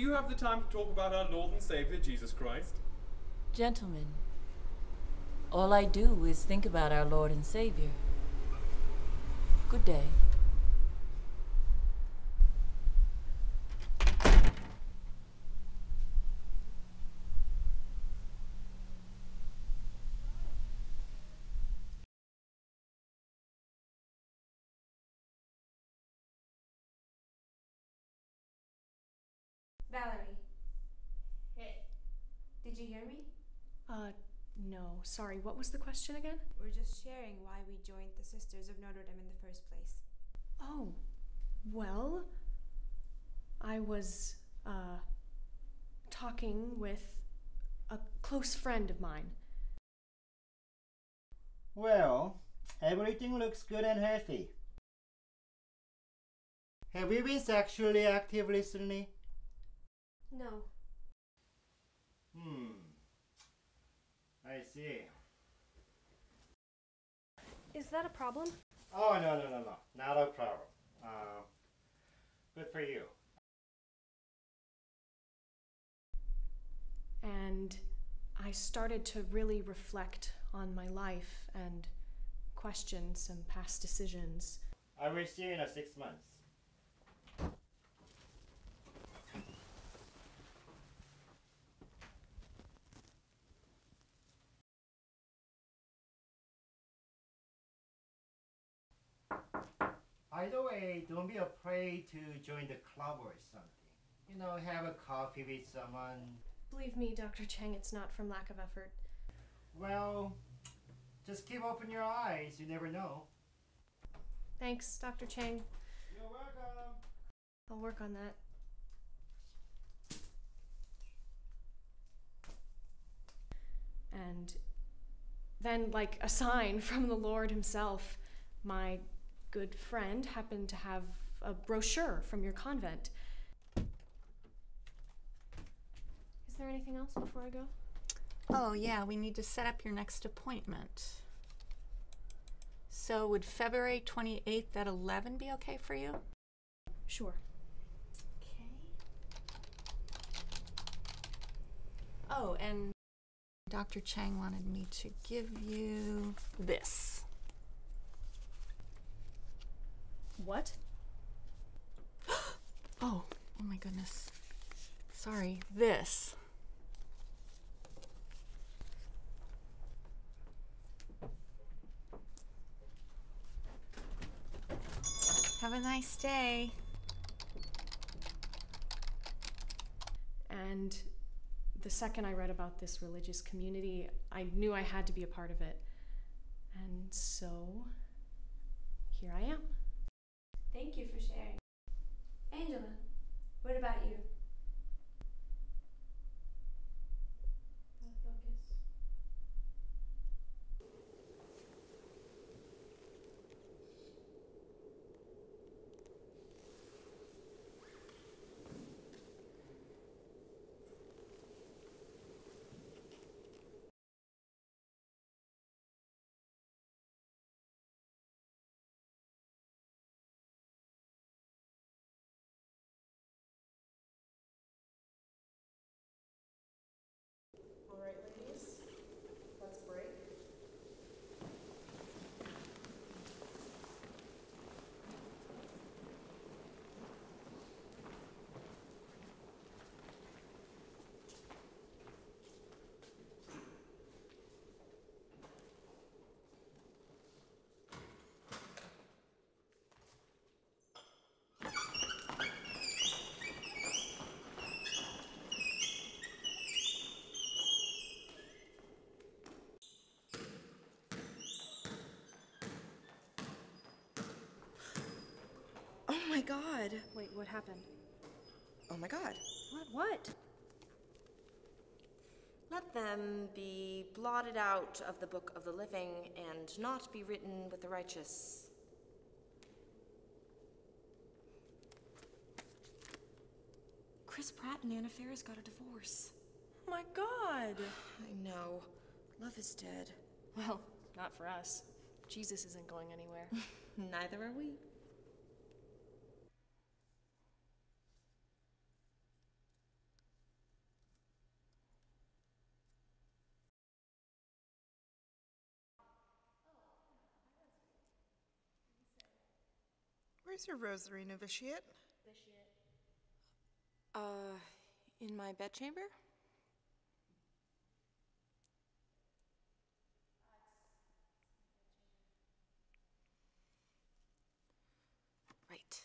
you have the time to talk about our Lord and Savior, Jesus Christ? Gentlemen, all I do is think about our Lord and Savior. Good day. Valerie. Hey. Did you hear me? No. Sorry, what was the question again? We're just sharing why we joined the Sisters of Notre Dame in the first place. Oh, well, I was, talking with a close friend of mine. Well, everything looks good and healthy. Have you been sexually active recently? No. I see. Is that a problem? Oh, no. Not a problem. Good for you. And I started to really reflect on my life and question some past decisions. I will see you in 6 months. By the way, don't be afraid to join the club or something. You know, have a coffee with someone. Believe me, Dr. Cheng, it's not from lack of effort. Well, just keep open your eyes. You never know. Thanks, Dr. Cheng. You're welcome. I'll work on that. And then, like a sign from the Lord himself, my good friend happened to have a brochure from your convent. Is there anything else before I go? Oh, yeah, we need to set up your next appointment. So would February 28th at 11 be okay for you? Sure. Okay. Oh, and Dr. Chang wanted me to give you this. What? Oh my goodness. Sorry, this. Have a nice day. And the second I read about this religious community, I knew I had to be a part of it. And so, here I am. Thank you for sharing. Angela, what about you? Out of focus. All right, ladies, let's break. Oh my god. Wait, what happened? Oh my god. What? Let them be blotted out of the book of the living and not be written with the righteous. Chris Pratt and Anna Faris got a divorce. Oh my god. I know. Love is dead. Well, not for us. Jesus isn't going anywhere. Neither are we. Where's your rosary novitiate? In my bedchamber? Right.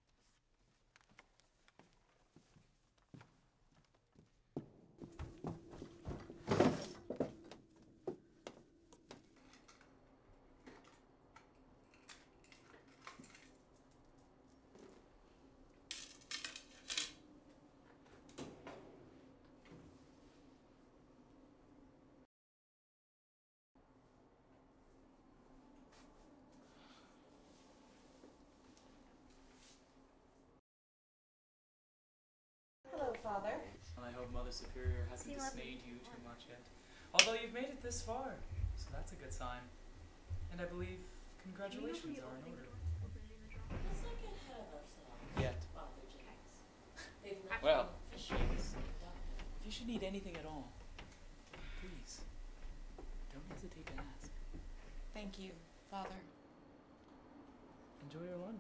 Hello, Father. And I hope Mother Superior hasn't dismayed you too much yet. Although you've made it this far, so that's a good sign. And I believe congratulations are in order. Let's not get ahead of ourselves. Yet. Father James. They've left Well, the fishes. if you should need anything at all, please, don't hesitate to ask. Thank you, Father. Enjoy your lunch.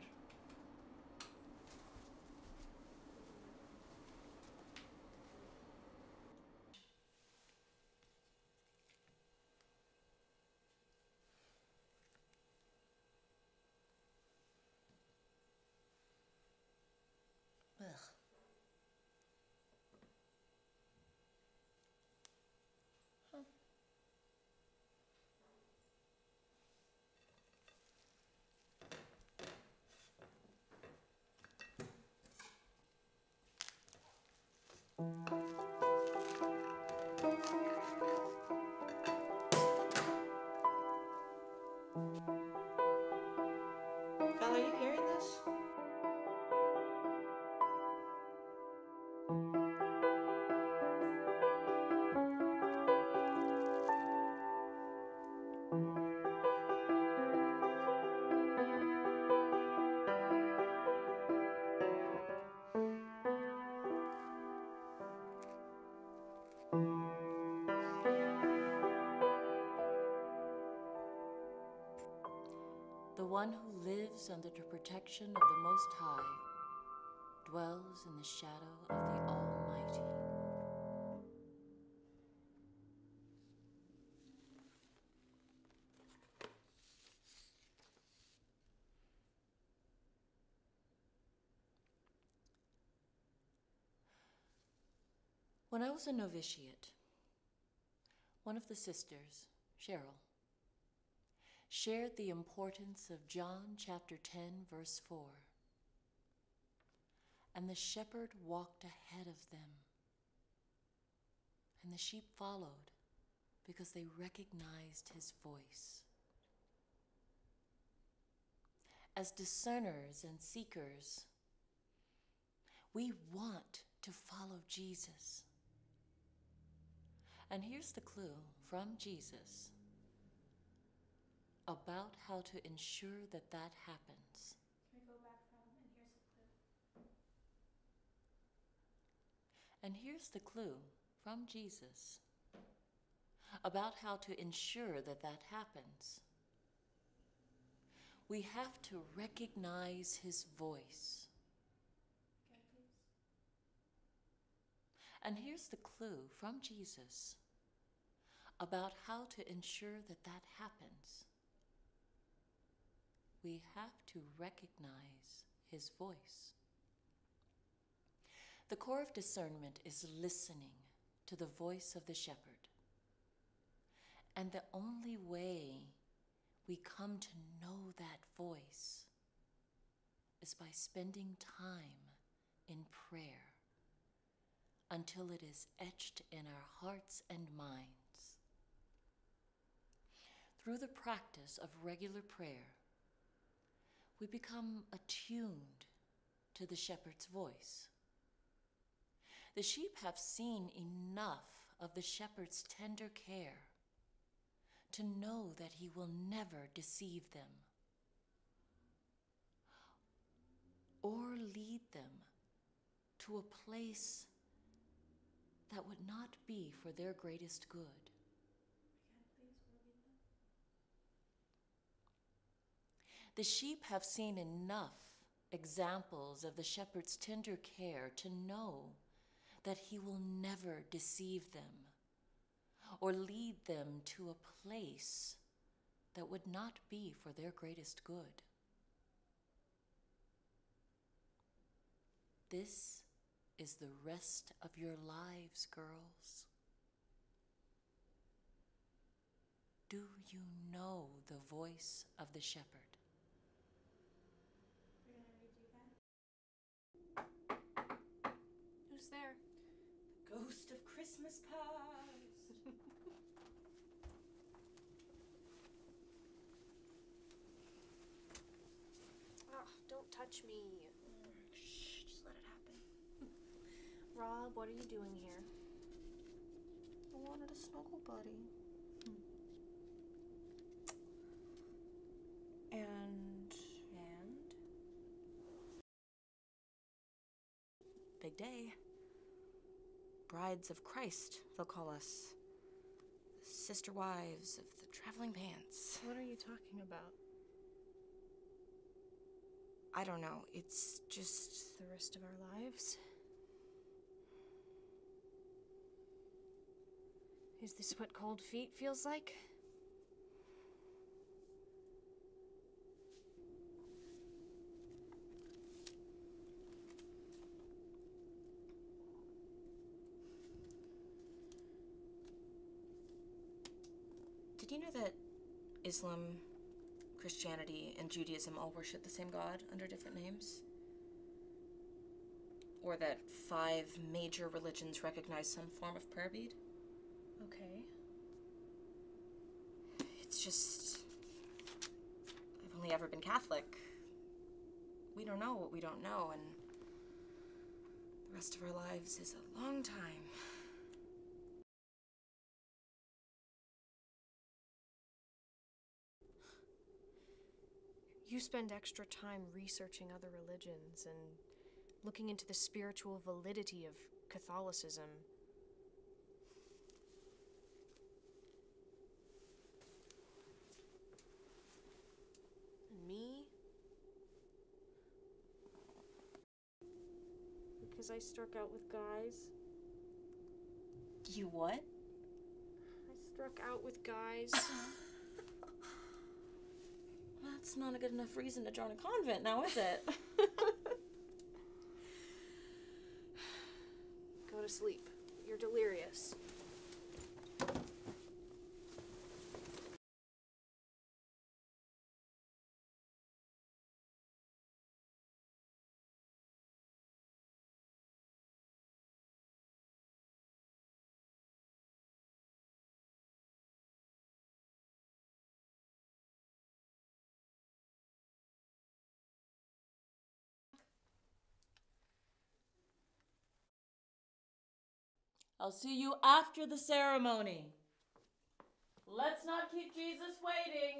Ugh. Val, are you hearing this? The one who lives under the protection of the Most High dwells in the shadow of the Almighty. When I was a novitiate, one of the sisters, Cheryl, shared the importance of John chapter 10, verse 4. And the shepherd walked ahead of them, and the sheep followed because they recognized his voice. As discerners and seekers, we want to follow Jesus. And here's the clue from Jesus about how to ensure that that happens. Can we go back from, and here's a clue. And here's the clue from Jesus about how to ensure that that happens. We have to recognize his voice. Again, please. And here's the clue from Jesus about how to ensure that that happens. We have to recognize his voice. The core of discernment is listening to the voice of the shepherd. And the only way we come to know that voice is by spending time in prayer until it is etched in our hearts and minds. Through the practice of regular prayer, we become attuned to the shepherd's voice. The sheep have seen enough of the shepherd's tender care to know that he will never deceive them or lead them to a place that would not be for their greatest good. Again, please, we'll read them. The sheep have seen enough examples of the shepherd's tender care to know that he will never deceive them or lead them to a place that would not be for their greatest good. This is the rest of your lives, girls. Do you know the voice of the shepherd? Who's there? Ghost of Christmas past. Oh, don't touch me. Shh, just let it happen. Rob, what are you doing here? I wanted a snuggle buddy. And big day. Brides of Christ, they'll call us. Sister wives of the traveling pants. What are you talking about? I don't know. It's just The rest of our lives? Is this what cold feet feels like? Did you know that Islam, Christianity, and Judaism all worship the same God under different names? Or that 5 major religions recognize some form of prayer bead? Okay. It's just... I've only ever been Catholic. We don't know what we don't know, and the rest of our lives is a long time. You spend extra time researching other religions and looking into the spiritual validity of Catholicism. And me? Because I struck out with guys. You what? I struck out with guys. That's not a good enough reason to join a convent now, is it? Go to sleep. You're delirious. I'll see you after the ceremony. Let's not keep Jesus waiting.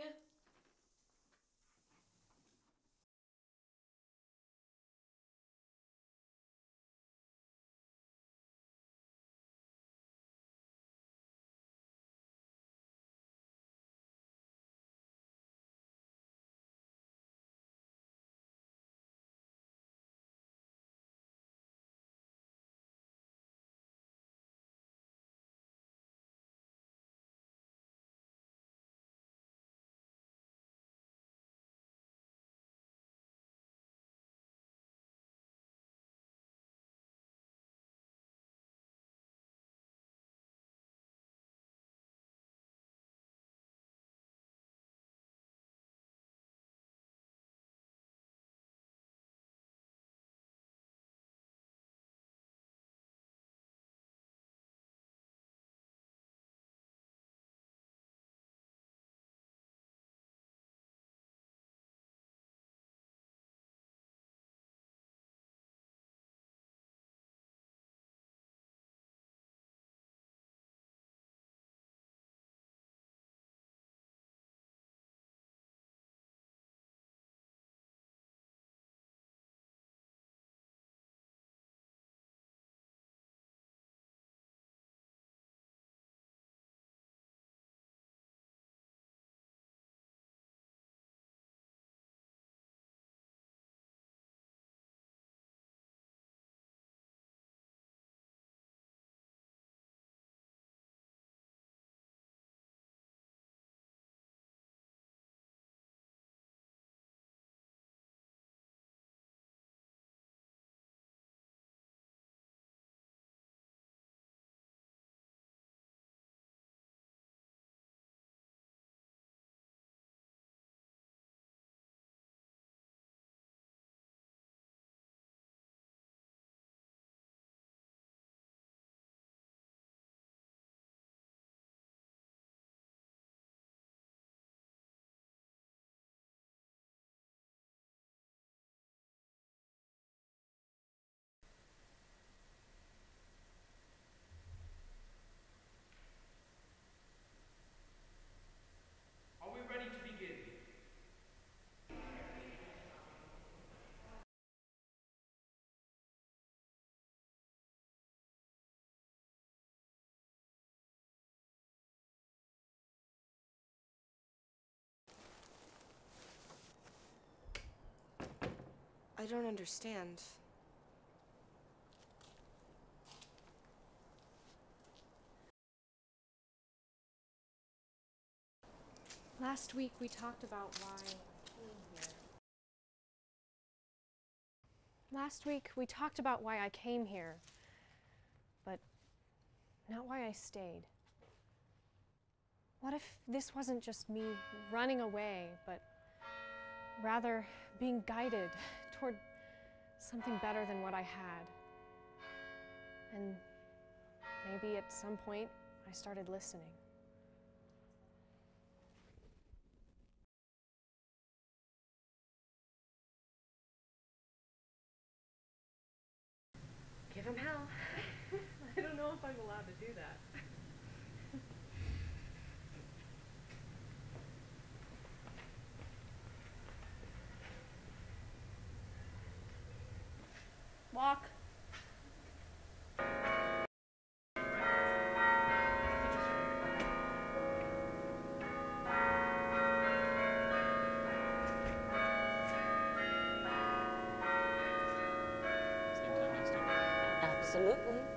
don't understand. Last week we talked about why I came here. Last week we talked about why I came here, but not why I stayed. What if this wasn't just me running away, but rather being guided toward something better than what I had? And maybe at some point I started listening. Give him hell. I don't know if I'm allowed to do that. Walk. Same time next year. Absolutely.